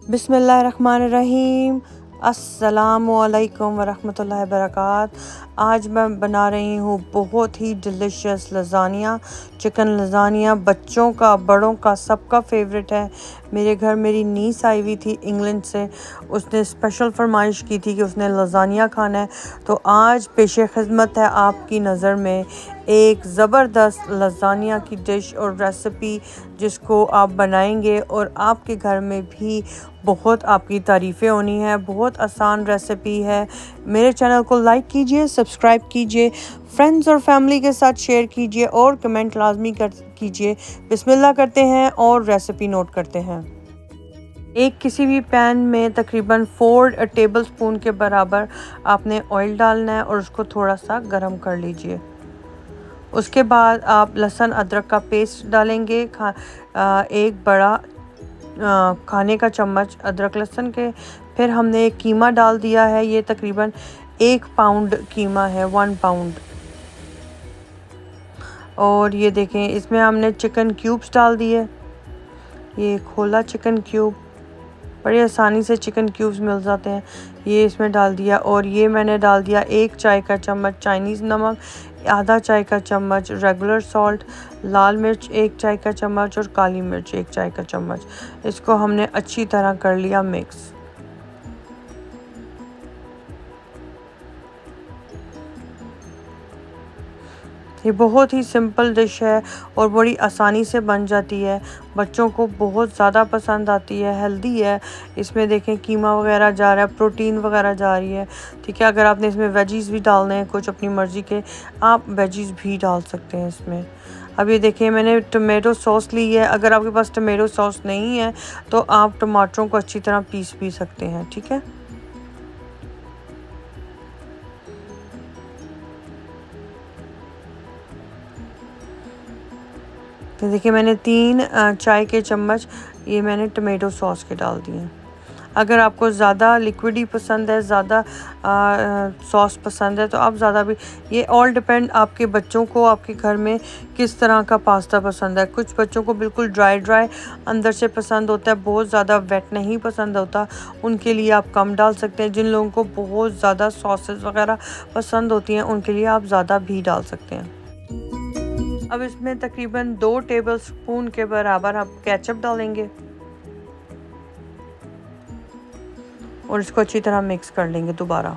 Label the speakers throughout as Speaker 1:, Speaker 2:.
Speaker 1: बिस्मिल्लाहिर्रहमानिर्रहीम। अस्सलामुअलैकुम वरहमतुल्लाहि वबरकातुहू। आज मैं बना रही हूँ बहुत ही डिलीशियस लज़ानिया, चिकन लज़ानिया। बच्चों का, बड़ों का, सबका फेवरेट है। मेरे घर मेरी नीस आई हुई थी इंग्लैंड से, उसने स्पेशल फरमाइश की थी कि उसने लज़ानिया खाना है। तो आज पेशे खिदमत है आपकी नज़र में एक ज़बरदस्त लज़ानिया की डिश और रेसिपी, जिसको आप बनाएंगे और आपके घर में भी बहुत आपकी तारीफ़ें होनी है। बहुत आसान रेसिपी है। मेरे चैनल को लाइक कीजिए, सब्सक्राइब कीजिए, फ्रेंड्स और फैमिली के साथ शेयर कीजिए और कमेंट लाजमी कीजिए। बिस्मिल्लाह करते हैं और रेसिपी नोट करते हैं। एक किसी भी पैन में तकरीबन 4 टेबलस्पून के बराबर आपने ऑयल डालना है और उसको थोड़ा सा गर्म कर लीजिए। उसके बाद आप लहसुन अदरक का पेस्ट डालेंगे, एक बड़ा खाने का चम्मच अदरक लहसुन के। फिर हमने एक कीमा डाल दिया है, ये तकरीबन 1 पाउंड कीमा है, 1 पाउंड। और ये देखें, इसमें हमने चिकन क्यूब्स डाल दिए। ये खोला चिकन क्यूब, बड़ी आसानी से चिकन क्यूब्स मिल जाते हैं, ये इसमें डाल दिया। और ये मैंने डाल दिया 1 चाय का चम्मच चाइनीज़ नमक, आधा चाय का चम्मच रेगुलर सॉल्ट, लाल मिर्च 1 चाय का चम्मच और काली मिर्च 1 चाय का चम्मच। इसको हमने अच्छी तरह कर लिया मिक्स। ये बहुत ही सिंपल डिश है और बड़ी आसानी से बन जाती है। बच्चों को बहुत ज़्यादा पसंद आती है, हेल्दी है। इसमें देखें कीमा वगैरह जा रहा है, प्रोटीन वगैरह जा रही है, ठीक है। अगर आपने इसमें वेजीज़ भी डालने हैं कुछ अपनी मर्ज़ी के, आप वेजीज़ भी डाल सकते हैं इसमें। अब ये देखिए, मैंने टमेटो सॉस ली है। अगर आपके पास टमेटो सॉस नहीं है तो आप टमाटरों को अच्छी तरह पीस भी सकते हैं, ठीक है। तो देखिए, मैंने 3 चाय के चम्मच ये मैंने टमेटो सॉस के डाल दिए। अगर आपको ज़्यादा लिक्विडी पसंद है, ज़्यादा सॉस पसंद है तो आप ज़्यादा भी, ये ऑल डिपेंड आपके बच्चों को, आपके घर में किस तरह का पास्ता पसंद है। कुछ बच्चों को बिल्कुल ड्राई अंदर से पसंद होता है, बहुत ज़्यादा वेट नहीं पसंद होता, उनके लिए आप कम डाल सकते हैं। जिन लोगों को बहुत ज़्यादा सॉसेस वगैरह पसंद होती हैं, उनके लिए आप ज़्यादा भी डाल सकते हैं। अब इसमें तकरीबन 2 टेबलस्पून के बराबर आप केचप डालेंगे और इसको अच्छी तरह मिक्स कर लेंगे दोबारा।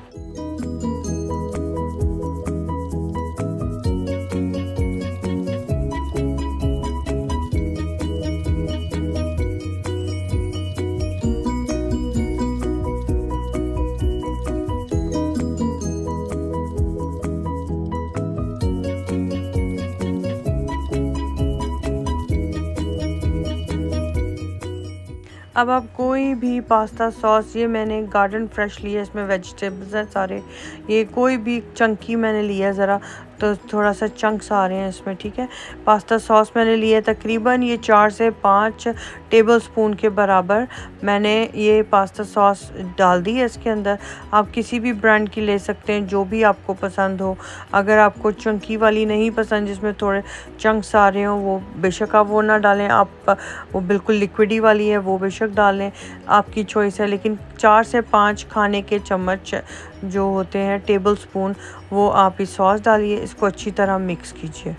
Speaker 1: अब आप कोई भी पास्ता सॉस, ये मैंने गार्डन फ्रेश लिया, इसमें वेजिटेबल्स हैं सारे, ये कोई भी चंकी मैंने लिया ज़रा, तो थोड़ा सा चंक्स आ रहे हैं इसमें, ठीक है। पास्ता सॉस मैंने लिया तकरीबन ये 4 से 5 टेबलस्पून के बराबर मैंने ये पास्ता सॉस डाल दी है इसके अंदर। आप किसी भी ब्रांड की ले सकते हैं, जो भी आपको पसंद हो। अगर आपको चंकी वाली नहीं पसंद, जिसमें थोड़े चंक्स आ रहे हों, वो बेशक आप वो ना डालें। आप वो बिल्कुल लिक्विडी वाली है, वो बेशक डालें, आपकी चॉइस है। लेकिन 4 से 5 खाने के चम्मच जो होते हैं, टेबल स्पून, वो आप इस सॉस डालिए, इसको अच्छी तरह मिक्स कीजिए।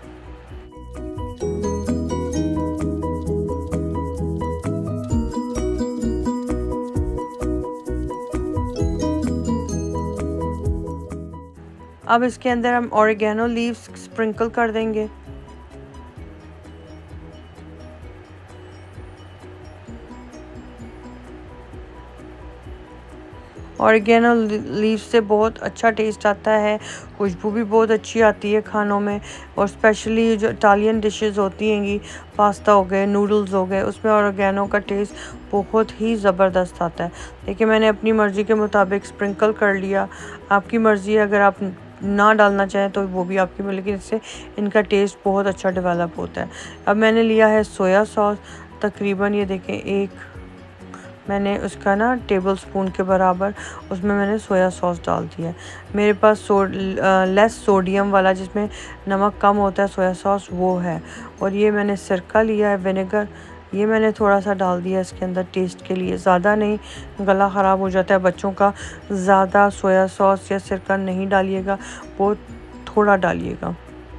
Speaker 1: अब इसके अंदर हम ऑरिगेनो लीव्स स्प्रिंकल कर देंगे। ऑरिगेनो लीव्स से बहुत अच्छा टेस्ट आता है, खुशबू भी बहुत अच्छी आती है खानों में। और स्पेशली जो इटालियन डिशेस होती हैंगी, पास्ता हो गए, नूडल्स हो गए, उसमें ऑरिगेनो का टेस्ट बहुत ही ज़बरदस्त आता है। देखिए, मैंने अपनी मर्ज़ी के मुताबिक स्प्रिंकल कर लिया। आपकी मर्ज़ी है, अगर आप ना डालना चाहें तो वो भी आपकी, लेकिन इससे इनका टेस्ट बहुत अच्छा डेवलप होता है। अब मैंने लिया है सोया सॉस, तकरीबन ये देखें एक मैंने उसका ना टेबल स्पून के बराबर उसमें मैंने सोया सॉस डाल दिया है। मेरे पास लेस सोडियम वाला, जिसमें नमक कम होता है, सोया सॉस वो है। और ये मैंने सिरका लिया है, विनेगर ये मैंने थोड़ा सा डाल दिया इसके अंदर टेस्ट के लिए, ज़्यादा नहीं, गला ख़राब हो जाता है बच्चों का। ज़्यादा सोया सॉस या सिरका नहीं डालिएगा, बहुत थोड़ा डालिएगा।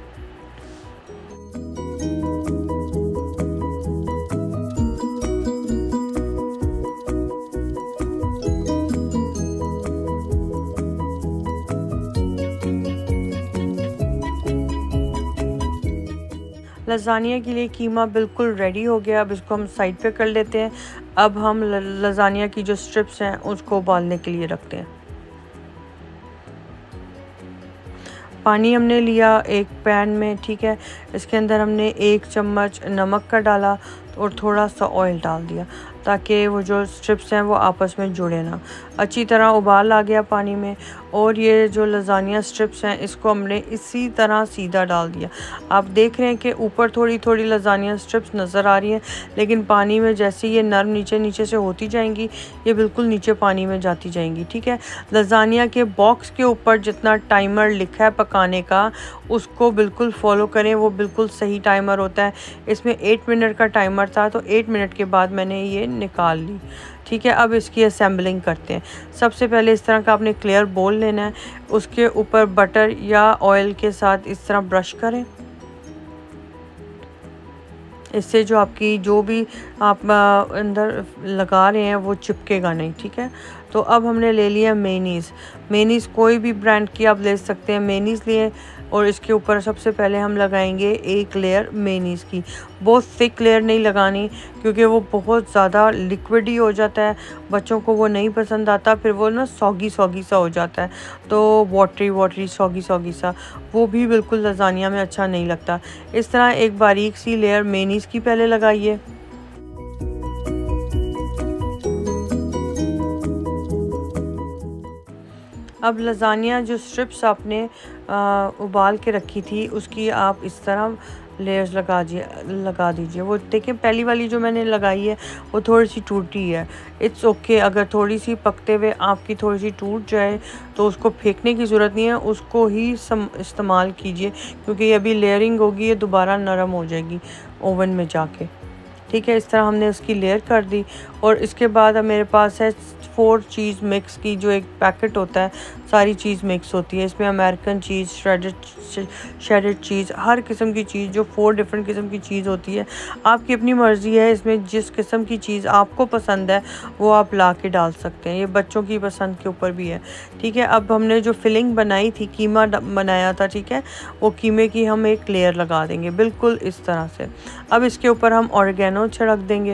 Speaker 1: लज़ानिया के लिए कीमा बिल्कुल रेडी हो गया। अब इसको हम साइड पे कर लेते हैं। अब हम लज़ानिया की जो स्ट्रिप्स हैं उसको उबालने के लिए रखते हैं। पानी हमने लिया एक पैन में, ठीक है। इसके अंदर हमने 1 चम्मच नमक का डाला और थोड़ा सा ऑयल डाल दिया ताकि वो जो स्ट्रिप्स हैं वो आपस में जुड़े ना। अच्छी तरह उबाल आ गया पानी में और ये जो लज़ानिया स्ट्रिप्स हैं इसको हमने इसी तरह सीधा डाल दिया। आप देख रहे हैं कि ऊपर थोड़ी थोड़ी लज़ानिया स्ट्रिप्स नज़र आ रही हैं, लेकिन पानी में जैसे ये नरम नीचे नीचे से होती जाएंगी, ये बिल्कुल नीचे पानी में जाती जाएंगी, ठीक है। लज़ानिया के बॉक्स के ऊपर जितना टाइमर लिखा है पकाने का, उसको बिल्कुल फॉलो करें, वो बिल्कुल सही टाइमर होता है। इसमें 8 मिनट का टाइमर था, तो 8 मिनट के बाद मैंने ये निकाल ली, ठीक है। अब इसकी असेंबलिंग करते हैं। सबसे पहले इस तरह का आपने क्लियर बोल लेना है, उसके ऊपर बटर या ऑयल के साथ इस तरह ब्रश करें। इससे जो आपकी जो भी आप अंदर लगा रहे हैं वो चिपकेगा नहीं, ठीक है। तो अब हमने ले लिया मेनीज़। मेनीज़ कोई भी ब्रांड की आप ले सकते हैं, मेनीज़ लिए और इसके ऊपर सबसे पहले हम लगाएंगे 1 लेयर मेनीज़ की। बहुत थिक लेयर नहीं लगानी क्योंकि वो बहुत ज़्यादा लिक्विडी हो जाता है, बच्चों को वो नहीं पसंद आता, फिर वो ना सॉगी सॉगी सा हो जाता है, तो वाटरी वाटरी सॉगी सॉगी सा वो भी बिल्कुल लज़ानिया में अच्छा नहीं लगता। इस तरह एक बारीक सी लेयर मेनीज़ की पहले लगाइए। अब लज़ानिया जो स्ट्रिप्स आपने उबाल के रखी थी उसकी आप इस तरह लेयर्स लगा दीजिए। वो देखिए पहली वाली जो मैंने लगाई है वो थोड़ी सी टूटी है। इट्स ओके अगर थोड़ी सी पकते हुए आपकी थोड़ी सी टूट जाए तो उसको फेंकने की ज़रूरत नहीं है, उसको ही इस्तेमाल कीजिए क्योंकि ये अभी लेयरिंग होगी, ये दोबारा नरम हो जाएगी ओवन में जाके, ठीक है। इस तरह हमने उसकी लेयर कर दी और इसके बाद अब मेरे पास है 4 चीज़ मिक्स की, जो एक पैकेट होता है, सारी चीज़ मिक्स होती है इसमें। अमेरिकन चीज़, शेडेड चीज़, हर किस्म की चीज़, जो 4 डिफरेंट किस्म की चीज़ होती है। आपकी अपनी मर्ज़ी है, इसमें जिस किस्म की चीज़ आपको पसंद है वो आप ला के डाल सकते हैं, ये बच्चों की पसंद के ऊपर भी है, ठीक है। अब हमने जो फिलिंग बनाई थी, कीमा बनाया था, ठीक है, वो कीमे की हम एक लेयर लगा देंगे बिल्कुल इस तरह से। अब इसके ऊपर हम ऑरिगेनो छिड़क देंगे।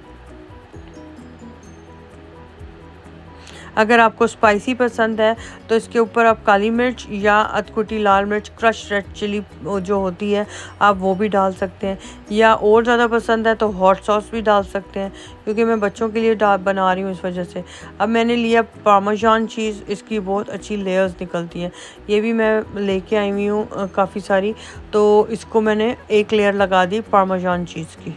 Speaker 1: अगर आपको स्पाइसी पसंद है तो इसके ऊपर आप काली मिर्च या अधकुटी लाल मिर्च, क्रश रेड चिली जो होती है, आप वो भी डाल सकते हैं, या और ज़्यादा पसंद है तो हॉट सॉस भी डाल सकते हैं, क्योंकि मैं बच्चों के लिए बना रही हूँ इस वजह से। अब मैंने लिया पार्मेजान चीज़, इसकी बहुत अच्छी लेयर्स निकलती हैं, ये भी मैं लेके आई हुई हूँ काफ़ी सारी, तो इसको मैंने एक लेयर लगा दी पार्मेजान चीज़ की।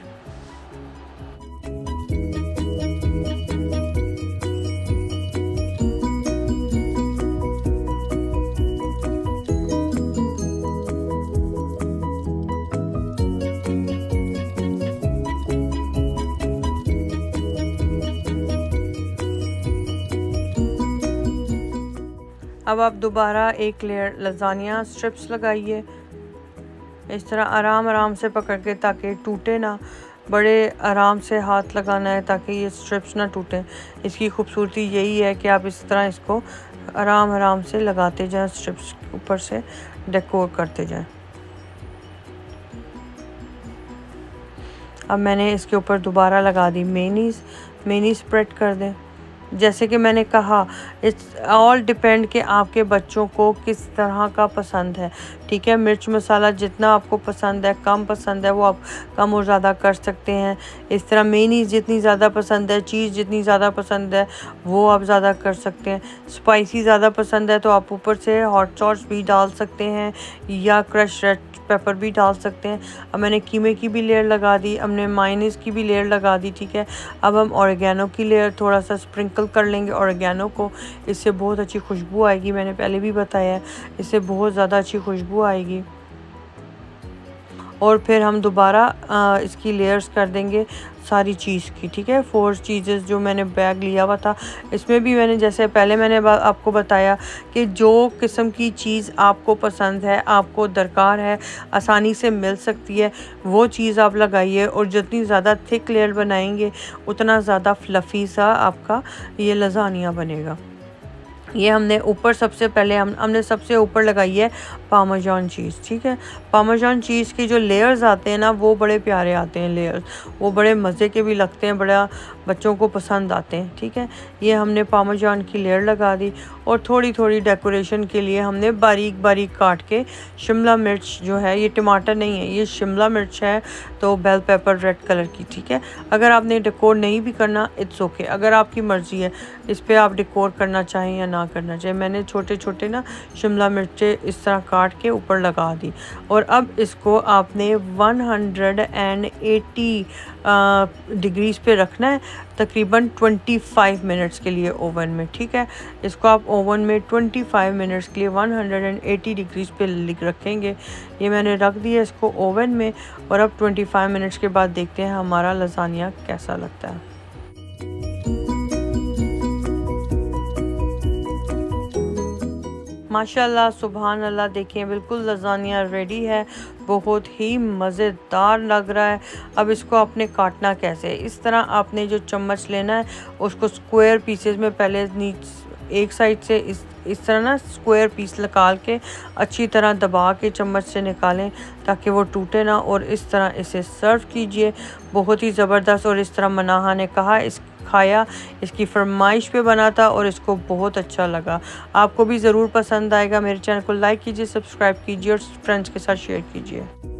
Speaker 1: अब आप दोबारा एक लेयर लज़ानिया स्ट्रिप्स लगाइए, इस तरह आराम आराम से पकड़ के ताकि टूटे ना, बड़े आराम से हाथ लगाना है ताकि ये स्ट्रिप्स ना टूटें। इसकी खूबसूरती यही है कि आप इस तरह इसको आराम आराम से लगाते जाएं, स्ट्रिप्स ऊपर से डेकोर करते जाएं। अब मैंने इसके ऊपर दोबारा लगा दी मेनीज़ स्प्रेड कर दें। जैसे कि मैंने कहा, इट्स ऑल डिपेंड कि आपके बच्चों को किस तरह का पसंद है, ठीक है। मिर्च मसाला जितना आपको पसंद है, कम पसंद है, वो आप कम और ज़्यादा कर सकते हैं। इस तरह मेनीज़ जितनी ज़्यादा पसंद है, चीज़ जितनी ज़्यादा पसंद है, वो आप ज़्यादा कर सकते हैं। स्पाइसी ज़्यादा पसंद है तो आप ऊपर से हॉट सॉस भी डाल सकते हैं या क्रश रेड पेपर भी डाल सकते हैं। अब मैंने कीमे की भी लेयर लगा दी, हमने मायोनीज़ की भी लेयर लगा दी, ठीक है। अब हम ऑरिगेनो की लेयर थोड़ा सा स्प्रिंकल कर लेंगे ऑरिगेनो को, इससे बहुत अच्छी खुशबू आएगी, मैंने पहले भी बताया है, इससे बहुत ज़्यादा अच्छी खुशबू आएगी। और फिर हम दोबारा इसकी लेयर्स कर देंगे सारी चीज़ की, ठीक है। 4 चीज़ेस जो मैंने बैग लिया हुआ था, इसमें भी मैंने जैसे पहले मैंने आपको बताया कि जो किस्म की चीज़ आपको पसंद है, आपको दरकार है, आसानी से मिल सकती है, वो चीज़ आप लगाइए। और जितनी ज़्यादा थिक लेयर बनाएंगे उतना ज़्यादा फ्लफ़ी सा आपका ये लज़ानिया बनेगा। ये हमने ऊपर सबसे पहले हमने सबसे ऊपर लगाई है पार्मेजान चीज़, ठीक है। पार्मेजान चीज़ के जो लेयर्स आते हैं ना, वो बड़े प्यारे आते हैं लेयर्स, वो बड़े मज़े के भी लगते हैं, बड़ा बच्चों को पसंद आते हैं, ठीक है। ये हमने पार्मेजान की लेयर लगा दी और थोड़ी थोड़ी डेकोरेशन के लिए हमने बारीक बारीक काट के शिमला मिर्च जो है, ये टमाटर नहीं है, ये शिमला मिर्च है, तो बेल पेपर रेड कलर की, ठीक है। अगर आपने डेकोर नहीं भी करना, इट्स ओके, अगर आपकी मर्ज़ी है इस पर आप डेकोर करना चाहें या ना करना चाहिए। मैंने छोटे छोटे ना शिमला मिर्चे इस तरह काट के ऊपर लगा दी। और अब इसको आपने 180 डिग्रीज़ पे रखना है, तकरीबन 25 मिनट्स के लिए ओवन में, ठीक है। इसको आप ओवन में 25 मिनट्स के लिए 180 डिग्रीज़ पे रखेंगे। ये मैंने रख दिया इसको ओवन में, और अब 25 मिनट्स के बाद देखते हैं हमारा लज़ानिया कैसा लगता है। माशाल्लाह, सुभान अल्लाह, देखें बिल्कुल लज़ानिया रेडी है, बहुत ही मज़ेदार लग रहा है। अब इसको आपने काटना कैसे है, इस तरह आपने जो चम्मच लेना है उसको स्क्वायर पीसेस में पहले एक साइड से इस तरह ना स्क्वायर पीस निकाल के अच्छी तरह दबा के चम्मच से निकालें ताकि वो टूटे ना, और इस तरह इसे सर्व कीजिए। बहुत ही ज़बरदस्त। और इस तरह मनाहा ने कहा खाया, इसकी फरमाइश पे बना था और इसको बहुत अच्छा लगा। आपको भी ज़रूर पसंद आएगा। मेरे चैनल को लाइक कीजिए, सब्सक्राइब कीजिए और फ्रेंड्स के साथ शेयर कीजिए।